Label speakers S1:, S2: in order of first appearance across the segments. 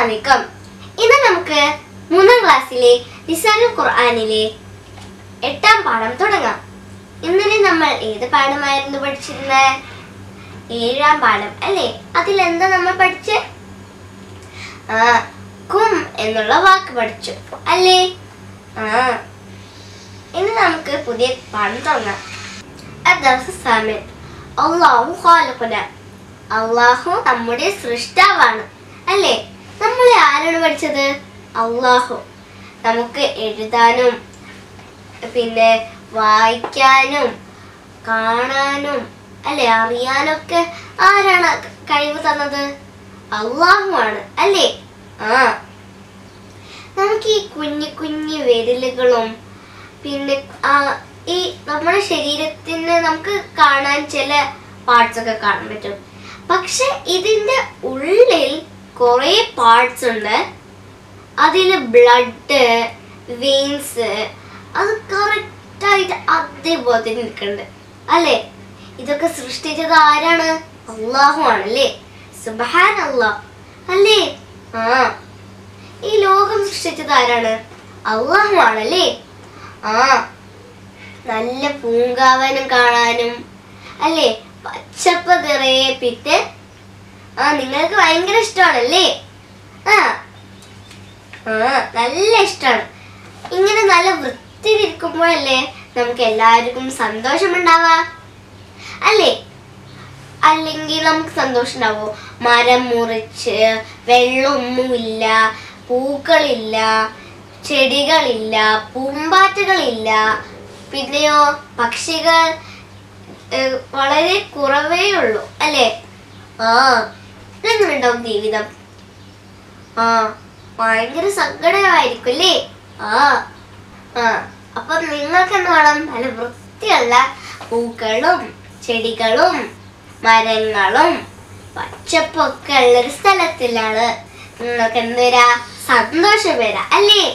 S1: അസ്സലാമലൈക്കും. ഇന്ന് നമുക്ക് 3ാം ക്ലാസ്സിലെ ലിസാനുൽ ഖുർആനിലെ 8ാം പാഠം തുടങ്ങാം. ഇന്നലെ നമ്മൾ ഏത് പാഠമായിരുന്നു പഠിച്ചിരുന്നത്? 7ാം പാഠം അല്ലേ? അതിലെന്താ നമ്മൾ പഠിച്ചേ? കും എന്നുള്ള വാക്ക് പഠിച്ചു അല്ലേ? ഇനി നമുക്ക് പുതിയ പാഠം തുടങ്ങാം. അല്ലാഹു ഖാലിഖുന, അല്ലാഹു നമ്മുടെ സൃഷ്ടാവാണ് അല്ലേ? നമ്മളെ ആരാണ് പഠിച്ചത്? അല്ലാഹു. നമുക്ക് എഴുതാനും പിന്നെ വായിക്കാനും കാണാനും അല്ലെ അറിയാനൊക്കെ ആരാണ് കഴിവ് തന്നത്? അല്ലാഹു ആണ് അല്ലേ? നമുക്ക് ഈ കുഞ്ഞു കുഞ്ഞു വിരലുകളും പിന്നെ ഈ നമ്മുടെ ശരീരത്തിന് നമുക്ക് കാണാൻ ചില പാർട്സ് ഒക്കെ കാണാൻ പറ്റും. പക്ഷെ ഇതിന്റെ ഉള്ളിൽ കുറെ പാർട്സ് ഉണ്ട്. അതില് ബ്ലഡ്, വെയിൻസ്, അത് കറക്റ്റായിട്ട് അതേപോലെ നിൽക്കുന്നുണ്ട് അല്ലേ? ഇതൊക്കെ സൃഷ്ടിച്ചത് ആരാണ്? അല്ലാഹു ആണല്ലേ? സുബ്ഹാനല്ലാഹ് അല്ലേ? ഈ ലോകം സൃഷ്ടിച്ചത് ആരാണ്? അല്ലാഹു ആണല്ലേ? നല്ല പൂങ്കാവനം കാണാനും അല്ലേ, പച്ചപ്പ് നിറയെ പിന്നെ നിങ്ങൾക്ക് ഭയങ്കര ഇഷ്ടമാണല്ലേ? നല്ല ഇഷ്ടമാണ്. ഇങ്ങനെ നല്ല വൃത്തിയിലിരിക്കുമ്പോഴല്ലേ നമുക്ക് എല്ലാവർക്കും സന്തോഷമുണ്ടാവാ അല്ലേ? അല്ലെങ്കിൽ നമുക്ക് സന്തോഷം ഉണ്ടാവോ? മരം മുറിച്ച് വെള്ളമൊന്നുമില്ല, പൂക്കളില്ല, ചെടികളില്ല, പൂമ്പാറ്റകളില്ല, പിന്നെയോ പക്ഷികൾ വളരെ കുറവേ ഉള്ളൂ അല്ലേ? എങ്ങനെയുണ്ടാവും ജീവിതം? ഭയങ്കര സങ്കടമായിരിക്കും അല്ലേ? അപ്പൊ നിങ്ങൾക്ക് എന്ത് വേണം? നല്ല വൃത്തിയുള്ള പൂക്കളും ചെടികളും മരങ്ങളും പച്ചപ്പൊക്കെ ഉള്ളൊരു സ്ഥലത്തിലാണ് നിങ്ങൾക്ക് എന്ത് വരാ? സന്തോഷം വരാ അല്ലേ?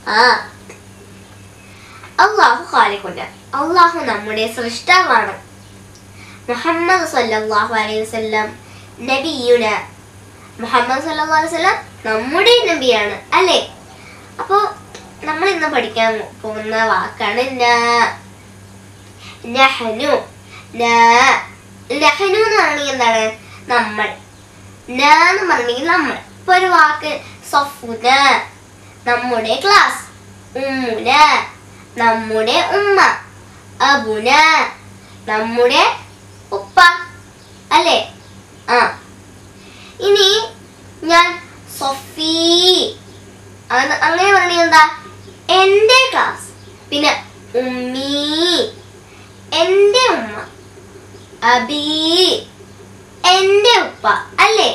S1: അല്ലാഹു ഖാലിഖുന, അല്ലാഹു നമ്മുടെ സൃഷ്ടാവാണ്. മുഹമ്മദ് സല്ലല്ലാഹു അലൈഹി വസല്ലം നബിയുന, മുഹമ്മദ് സല്ലല്ലാഹു അലൈഹി വസല്ലം നമ്മുടെ നബിയാണ് അല്ലേ? അപ്പോൾ നമ്മൾ ഇന്ന് പഠിക്കാൻ പോകുന്ന വാക്കാണ് നഹ്നു. നഹ്നു എന്ന് പറഞ്ഞെങ്കിൽ എന്താണ്? നമ്മൾ. എന്ന് പറഞ്ഞെങ്കിൽ നമ്മൾ. ഇപ്പൊ ഒരു വാക്ക് സഫുന, നമ്മുടെ ക്ലാസ്. ഉമ്മുന, നമ്മുടെ ഉമ്മ. അബുന, നമ്മുടെ ഉപ്പ അല്ലേ? ഇനി ഞാൻ സൊഫി അങ്ങനെ പറഞ്ഞ എന്താ? എന്റെ ക്ലാസ്. പിന്നെ ഉമ്മി, എന്റെ ഉമ്മ. അബി, എന്റെ ഉപ്പ അല്ലേ?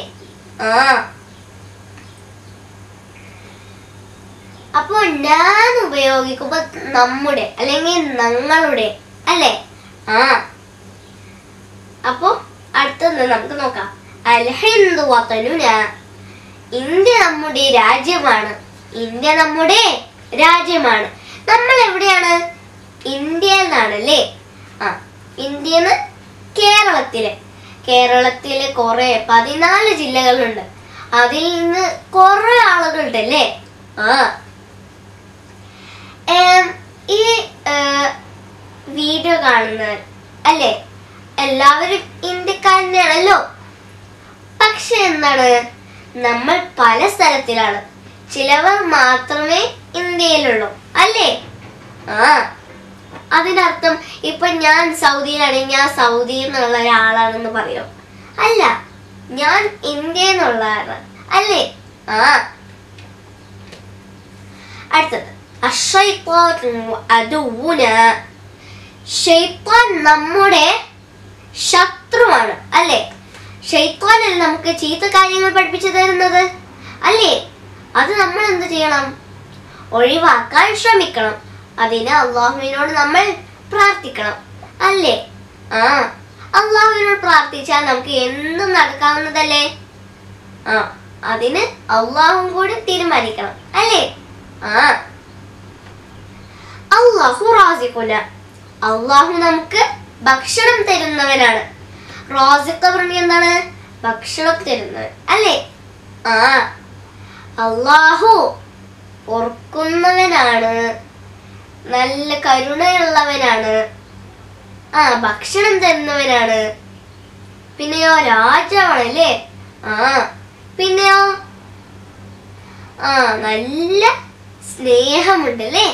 S1: അപ്പൊ ഞാൻ ഉപയോഗിക്കുമ്പോ നമ്മുടെ അല്ലെങ്കിൽ ഞങ്ങളുടെ അല്ലേ? അപ്പൊ അടുത്തത് നമുക്ക് നോക്കാം. അൽ ഹിന്ദു വതനുന, ഇന്ത്യ നമ്മുടെ രാജ്യമാണ്. ഇന്ത്യ നമ്മുടെ രാജ്യമാണ്. നമ്മൾ എവിടെയാണ്? ഇന്ത്യയിൽ നിന്നാണല്ലേ? ഇന്ത്യന്ന് കേരളത്തില് കുറെ 14 ജില്ലകളുണ്ട്. അതിൽ നിന്ന് കുറെ ആളുകളുണ്ടല്ലേ? ഈ വീഡിയോ കാണുന്നവർ അല്ലേ, എല്ലാവരും ഇന്ത്യക്കാരനാണല്ലോ. പക്ഷെ എന്താണ്, നമ്മൾ പല സ്ഥലത്തിലാണ്. ചിലവർ മാത്രമേ ഇന്ത്യയിലുള്ളൂ അല്ലേ? അതിനർത്ഥം ഇപ്പൊ ഞാൻ സൗദിയിലാണെങ്കിൽ ഞാൻ സൗദിയിൽ നിന്നുള്ള ഒരാളാണെന്ന് പറയോ? അല്ല, ഞാൻ ഇന്ത്യയിൽ നിന്നുള്ളതാണ് അല്ലേ? അടുത്തത് ശൈത്താൻ നമ്മുടെ ശത്രുവാണ് അല്ലേ? ശൈത്താനല്ല നമുക്ക് ചീത്ത കാര്യങ്ങൾ പഠിപ്പിച്ചു തരുന്നത് അല്ലേ? അത് നമ്മൾ എന്ത് ചെയ്യണം? ഒഴിവാക്കാൻ ശ്രമിക്കണം. അതിന് അള്ളാഹുവിനോട് നമ്മൾ പ്രാർത്ഥിക്കണം അല്ലേ? അള്ളാഹുവിനോട് പ്രാർത്ഥിച്ചാൽ നമുക്ക് എന്തും നടക്കാവുന്നതല്ലേ? അതിന് അള്ളാഹും കൂടി തീരുമാനിക്കണം അല്ലേ? അല്ലാഹു റാസിഖുന, അള്ളാഹു നമുക്ക് ഭക്ഷണം തരുന്നവനാണ്. റാസിഖ് പറഞ്ഞ എന്താണ്? ഭക്ഷണം തരുന്നവൻ അല്ലേ? അല്ലാഹു ഓർക്കുന്നവനാണ്, നല്ല കരുണയുള്ളവനാണ്, ഭക്ഷണം തരുന്നവനാണ്, പിന്നെയോ രാജാവാണല്ലേ, പിന്നെയോ നല്ല സ്നേഹമുണ്ടല്ലേ.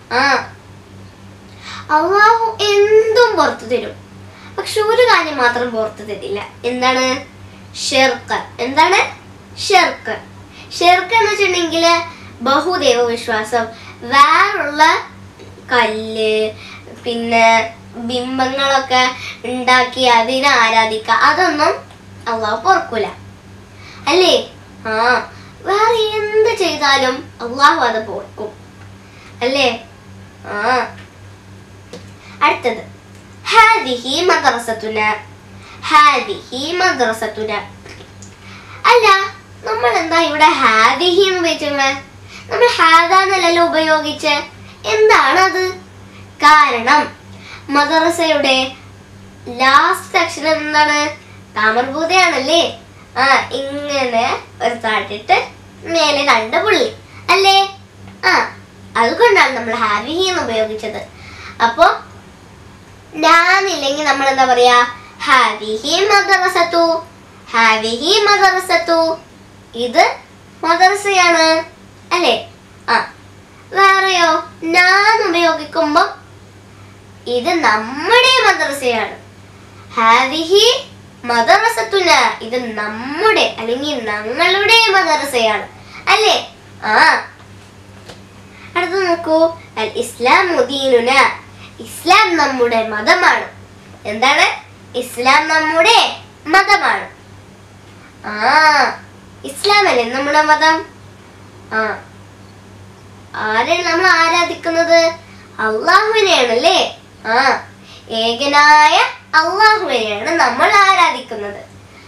S1: അല്ലാഹു എന്തും പുറത്തു തരും. പക്ഷെ ഒരു കാര്യം മാത്രം പുറത്തു തരില്ല. എന്താണ്? ഷിർക്ക്. എന്താണ്? ഷിർക്ക്. ഷിർക്ക് എന്ന് വെച്ചിട്ടുണ്ടെങ്കിൽ ബഹുദൈവ വിശ്വാസം, വേറുള്ള കല്ല് പിന്നെ ബിംബങ്ങളൊക്കെ ഉണ്ടാക്കി അതിനെ ആരാധിക്കുക, അതൊന്നും അള്ളാഹു പൊറുക്കൂല അല്ലേ. വേറെ എന്ത് ചെയ്താലും അള്ളാഹു അത് പൊറുക്കും അല്ലേ. അടുത്തത് ഹാദിഹി മദ്റസത്തുന. ഹാദിഹി മദ്റസത്തുന. അല്ല, നമ്മൾ എന്താ ഇവിടെ ഹാദിഹി എന്ന് ഉപയോഗിച്ചത്? നമ്മൾ ഹാദാന്നല്ലല്ലോ ഉപയോഗിച്ച്. എന്താണത്? കാരണം മദ്റസയുടെ ലാസ്റ്റ് അക്ഷരം എന്താണ്? താമർഭൂതയാണല്ലേ. ഇങ്ങനെ ഒരു താട്ടിട്ട് മേലെ 2 പുള്ളി അല്ലേ. അതുകൊണ്ടാണ് നമ്മൾ ഹാദിഹി എന്ന് ഉപയോഗിച്ചത്. അപ്പൊ ഞാനില്ലെങ്കിൽ നമ്മൾ എന്താ പറയാ? ഹാദിഹി മദ്റസതു, ഹാദിഹി മദ്റസതു. ഇത് മദ്റസയാണ് അല്ലേ. വേറെയോ ഞാൻ ഉപയോഗിക്കുമ്പോ ഇത് നമ്മുടെ മദ്റസയാണ്. ഹാദിഹി മദ്റസത്തുന, ഇത് നമ്മുടെ അല്ലെങ്കിൽ ഞങ്ങളുടെ മദ്റസയാണ് അല്ലേ. അടുത്ത നോക്കൂ. അൽ ഇസ്ലാമു ദീനുന. ഇസ്ലാം നമ്മുടെ മതമാണ്. എന്താണ്? ഇസ്ലാം നമ്മുടെ മതമാണ്. ഇസ്ലാം അല്ലേ നമ്മുടെ മതം. ആരെയാണ് നമ്മൾ ആരാധിക്കുന്നത്? അള്ളാഹുവിനെയാണല്ലേ. ഏകനായ അള്ളാഹുവിനെയാണ് നമ്മൾ ആരാധിക്കുന്നത്.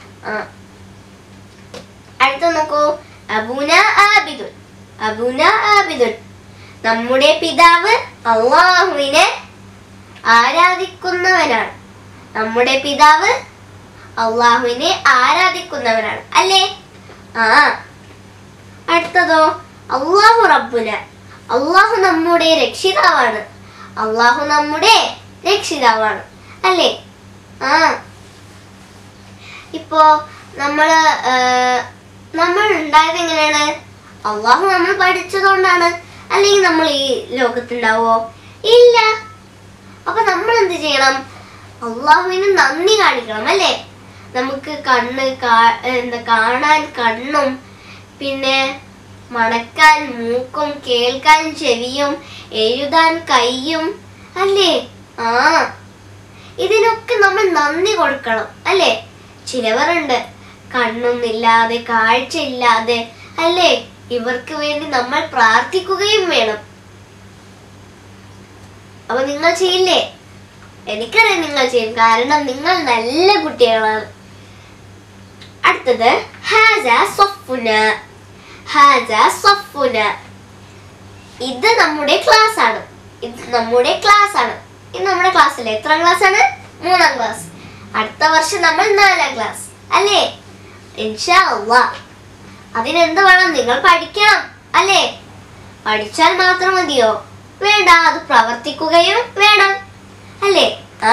S1: അടുത്ത നോക്കൂ. അബൂന ആബിദുൻ. അബൂന ആബിദുൻ. നമ്മുടെ പിതാവ് അള്ളാഹുവിനെ ആരാധിക്കുന്നവനാണ്. നമ്മുടെ പിതാവ് അള്ളാഹുവിനെ ആരാധിക്കുന്നവനാണ് അല്ലേ. അടുത്തതോ അള്ളാഹു റബ്ബുന. അള്ളാഹു നമ്മുടെ രക്ഷിതാവാണ്. അള്ളാഹു നമ്മുടെ രക്ഷിതാവാണ് അല്ലേ. ഇപ്പോ നമ്മൾ ഉണ്ടായത് എങ്ങനെയാണ്? അള്ളാഹു നമ്മൾ പഠിച്ചതുകൊണ്ടാണ്. അല്ലെങ്കിൽ നമ്മൾ ഈ ലോകത്തുണ്ടാവോ? ഇല്ല. അപ്പൊ നമ്മൾ എന്ത് ചെയ്യണം? അള്ളാഹുവിന് നന്ദി കാണിക്കണം അല്ലേ. നമുക്ക് കാണാൻ കണ്ണും പിന്നെ മണക്കാൻ മൂക്കും കേൾക്കാൻ ചെവിയും എഴുതാൻ കൈയും അല്ലേ. ഇതിനൊക്കെ നമ്മൾ നന്ദി കൊടുക്കണം അല്ലേ. ചിലവരുണ്ട് കണ്ണൊന്നില്ലാതെ കാഴ്ചയില്ലാതെ അല്ലേ. ഇവർക്ക് വേണ്ടി നമ്മൾ പ്രാർത്ഥിക്കുകയും വേണം. അപ്പൊ നിങ്ങൾ ചെയ്യില്ലേ? എനിക്കറിയാം നിങ്ങൾ ചെയ്യും, കാരണം നിങ്ങൾ നല്ല കുട്ടികളാണ്. അടുത്തത് ഹാസ സഫുന. ഹാസ സഫുന. ഇത് നമ്മുടെ ക്ലാസ് ആണ്. ഇത് നമ്മുടെ ക്ലാസ് ആണ്. ഇത് നമ്മുടെ ക്ലാസ്സിലെ എത്രാം ക്ലാസ് ആണ്? 3ാം ക്ലാസ്. അടുത്ത വർഷം നമ്മൾ 4ാം ക്ലാസ് അല്ലേ. ഇൻഷാ അല്ലാഹ്. അതിനെന്ത് വേണം? നിങ്ങൾ പഠിക്കണം അല്ലേ. പഠിച്ചാൽ മാത്രം മതിയോ? വേണ്ട, അത് പ്രവർത്തിക്കുകയും വേണം അല്ലേ.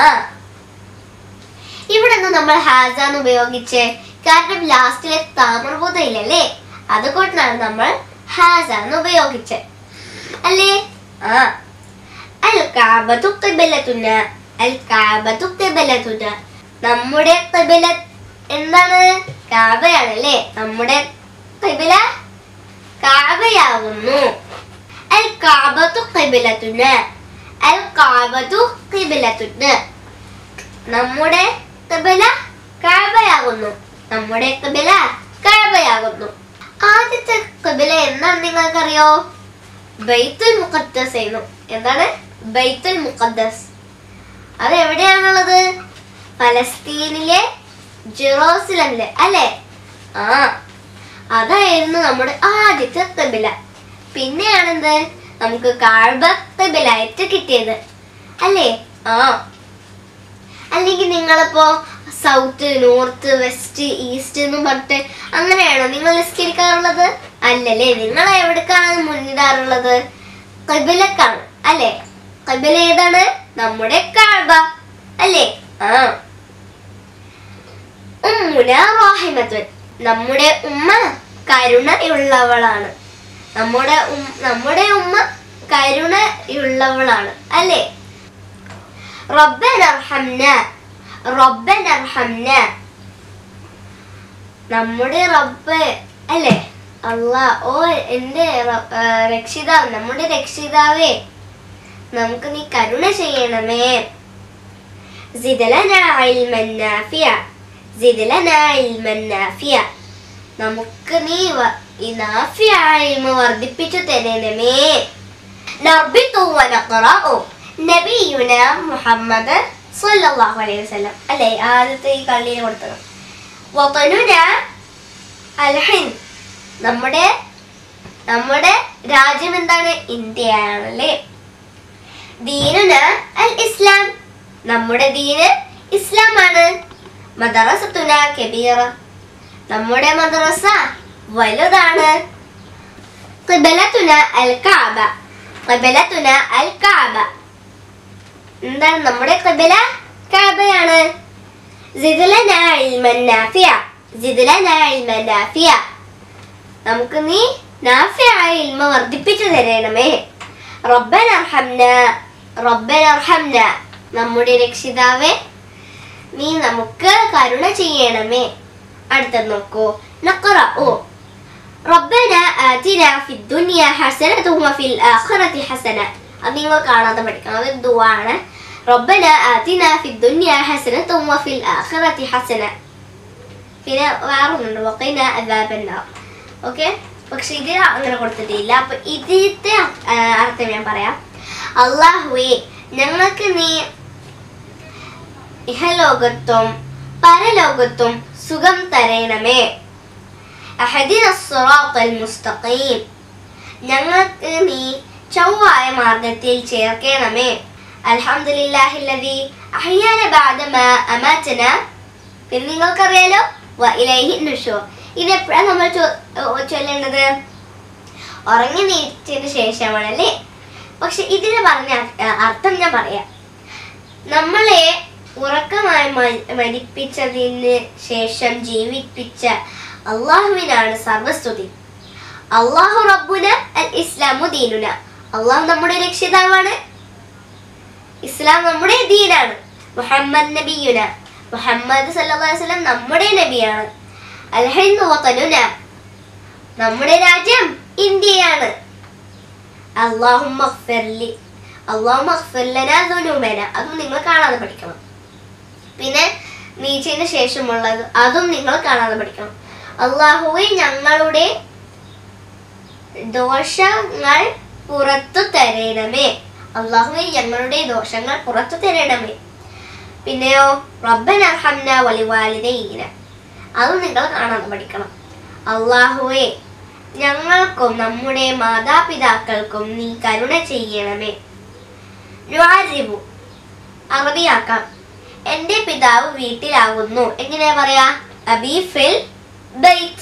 S1: ഇവിടെ നിന്ന് നമ്മൾ ഹാസാന്ന് ഉപയോഗിച്ച്, കാരണം ലാസ്റ്റിലെ താമർഭൂത ഇല്ലല്ലേ, അതുകൊണ്ടാണ് നമ്മൾ ഹാസാന്ന് ഉപയോഗിച്ച് അല്ലേ. അൽ കഅബതു ഖിബ്ലതുന. അൽ കഅബതു ഖിബ്ലതുന. നമ്മുടെ ഖിബ്ല എന്താണ്? കഅബയാണല്ലേ. നമ്മുടെ ഖിബ്ല കഅബയാകുന്നു. അൽ കഅബതു ഖിബ്ലതുന. അൽ കഅബതു ഖിബ്ലതുന. നമ്മുടെ ഖിബ്ല കഅബയാകുന്നു. നമ്മുടെ ഖിബ്ല കഅബയാകുന്നു. ആദ്യത്തെ ഖിബ്ല എന്നാണ് നിങ്ങൾക്കറിയോ? ബൈത്തുൽ മുഖദ്ദസ് ആയിരുന്നു. എന്താണ്? ബൈത്തുൽ മുഖദ്ദസ്. അത് എവിടെയാണുള്ളത്? ഫലസ്തീനിലെ ജെറൂസലമില് അല്ലേ. അതായിരുന്നു നമ്മുടെ ആദ്യത്തെ ഖിബ്ല. പിന്നെയാണെന്ത്? നമുക്ക് കഅബ ഖിബ്ലയായിട്ട് കിട്ടിയത് അല്ലേ. അല്ലെങ്കിൽ നിങ്ങളിപ്പോ സൗത്ത്, നോർത്ത്, വെസ്റ്റ്, ഈസ്റ്റ് എന്നും പറഞ്ഞിട്ട് അങ്ങനെയാണോ നിങ്ങൾ നിസ്കരിക്കാറുള്ളത്? അല്ലല്ലേ, നിങ്ങൾ എവിടേക്കാണ് മുന്നിടാറുള്ളത്? ഖിബലക്കാണ് അല്ലേ? ഖിബല ഏതാണ്? നമ്മുടെ കഅബ അല്ലേ? ഉമ്മുന റഹിമത്തുൻ, നമ്മുടെ ഉമ്മ കരുണയുള്ളവളാണ്. നമ്മുടെ ഉമ്മ കരുണയുള്ളവളാണ് അല്ലേ? റബ്ബനർഹംന, റബ്ബനർഹംന, നമ്മുടെ റബ്ബ് അല്ലേ? അല്ലാഹ്, ഓ എൻ്റെ രക്ഷിതാവ്, നമ്മുടെ രക്ഷിതാവേ, നമുക്ക് നീ കരുണ ചെയ്യണമേ. സിദ് ലനാ ഇൽമൻ നാഫിയ, സിദ് ലനാ ഇൽമൻ നാഫിയ, നമുക്ക് നീ ഈ നാഫിയായ ഇൽമ വർദ്ധിപ്പിച്ചു തരണമേ. നർബിതു വനഖറഉ നബിയുന മുഹമ്മദ് സ്വല്ലല്ലാഹു അലൈഹി വസല്ലം അല്ലേ? ആദ്യത്തെ ഈ കള്ളിയിൽ കൊടുത്തത്. വതനുന അൽ ഹിന്ദ്, നമ്മുടെ രാജ്യം എന്താണ്? ഇന്ത്യയാണല്ലേ. ദീനുന അൽ ഇസ്ലാം, നമ്മുടെ ദീന് ഇസ്ലാമാണ്. മദ്റസത്തുന കബീറ, നമ്മുടെ മദ്രസ വലുതാണ്. ഖിബലത്തുന അൽ കഅബ, ഖിബലത്തുന അൽ കഅബ, എന്താണ്? നമ്മുടെ ഖിബല കഅബയാണ്. സിദ് ലനാ ഇൽമൻ നാഫിയ, സിദ് ലനാ ഇൽമൻ നാഫിയ, നമുക്ക് നീ നാഫിയായ ഇൽമ വർദ്ധിപ്പിച്ചു തരണമേ. റബ്ബനർഹംന, റബ്ബനർഹംന, നമ്മുടെ രക്ഷിതാവേ, നീ നമുക്ക് കരുണ ചെയ്യണമേ. അടുത്തത് നോക്കൂ. നഖറഉ റബ്ബന ആതിന ഫിദ്ദുനിയ ഹസനത വഫിൽ ആഖിറതി ഹസന, അത് നിങ്ങൾ കാണാതെ പഠിക്കണം, അത് ദുആ ആണ്. റബ്ബന ആതിന ഫിദ്ദുനിയ ഹസനത വഫിൽ ആഖിറതി ഹസന, പിന്നെ വേറൊന്നുണ്ട്, വഖിന അദാബന്നാർ. ഓക്കെ, പക്ഷെ ഇത് അങ്ങനെ കൊടുത്തിട്ടില്ല. അപ്പൊ ഇതിന്റെ അർത്ഥം ഞാൻ പറയാം. അല്ലാഹുവേ, ഞങ്ങൾക്ക് നീ ഇഹലോകത്തും പരലോകത്തും സുഖം തരണമേ. അഹദിന സിറാത്തൽ മുസ്തഖീം, ഞങ്ങൾക്ക് നീ ചൊവ്വായ മാർഗത്തിൽ ചേർക്കണമേ. അൽഹംദുലില്ലാഹില്ലദീ അഹ്യാന ബഅദമാ അമാതന, പിന്നെ നിങ്ങൾക്കറിയാലോ വ ഇലൈഹി നുശൂർ. ഇതെപ്പോഴാണ് നമ്മൾ ചൊല്ലേണ്ടത്? ഉറങ്ങി നീച്ചതിന് ശേഷമാണല്ലേ. പക്ഷെ ഇതിന് പറഞ്ഞ അർത്ഥം ഞാൻ പറയാം. നമ്മളെ ഉറക്കമായി മരിപ്പിച്ചതിന് ശേഷം ജീവിപ്പിച്ച അള്ളാഹുവിനാണ് സർവസ്തുതി. അള്ളാഹു റബ്ബുന അൽ ഇസ്ലാമു ദീനുന, അള്ളാഹു നമ്മുടെ രക്ഷിതാവാണ്, ഇസ്ലാം നമ്മുടെ ദീനാണ്. മുഹമ്മദ് നബിയുന, മുഹമ്മദ് സല്ലല്ലാഹു അലൈഹി വസല്ലം നമ്മുടെ നബിയാണ്. അൽ ഹിന്ദ് വതനുന, നമ്മുടെ രാജ്യം ഇന്ത്യയാണ്. അല്ലാഹുമ്മ ഗ്ഫിർലി, അല്ലാഹുമ്മ ഗ്ഫിർ ലനാ ദുനൂബന, അതും നിങ്ങൾ കാണാതെ പഠിക്കണം. പിന്നെ നീച്ചതിന് ശേഷമുള്ളത് അതും നിങ്ങൾ കാണാതെ പഠിക്കണം. അല്ലാഹുവേ, ഞങ്ങളുടെ ദോഷങ്ങൾ പുറത്തു തരണമേ. അല്ലാഹുവേ, ഞങ്ങളുടെ ദോഷങ്ങൾ പുറത്തു തരണമേ. പിന്നെയോ റബ്ബനർഹംന വലിവാലിദൈന, അതും നിങ്ങൾ കാണാതെ പഠിക്കണം. അല്ലാഹുവേ, ഞങ്ങൾക്കും നമ്മുടെ മാതാപിതാക്കൾക്കും നീ കരുണ ചെയ്യണമേ. നുഅരിബു, അറബിയാക്കാം. എൻ്റെ പിതാവ് വീട്ടിലാകുന്നു. എങ്ങനെയാ പറയാ? അബി ഫിൽ ബൈത്ത്.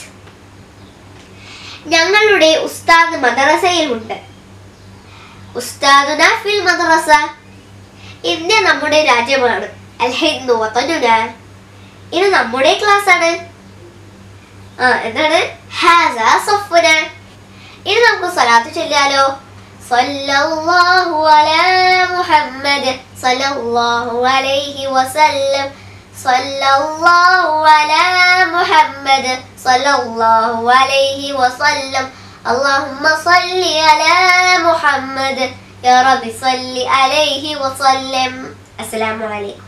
S1: ഞങ്ങളുടെ ഉസ്താദ് മദ്രസയിലുണ്ട്. ഉസ്താദുന ഫിൽ മദ്രസ. ഇന്ത്യ നമ്മുടെ രാജ്യമാണ്. അൽ ഹിന്ദ് വതനുന, ഇത് നമ്മുടെ ക്ലാസ് ആണ്. എന്താണ്? ഹാസാ സഫുന. ഇനി നമുക്ക് സ്വലാത്ത് ചൊല്ലിയാലോ? സല്ലല്ലാഹു അലാ മുഹമ്മദ് സല്ലല്ലാഹു അലൈഹി വസല്ലം, സല്ലല്ലാഹു അലാ മുഹമ്മദ് സല്ലല്ലാഹു അലൈഹി വസല്ലം, അല്ലാഹുമ്മ സല്ലി അലാ മുഹമ്മദ് യാ റബ്ബി സല്ലി അലൈഹി വസല്ലം. അസ്സലാമു അലൈക്കും.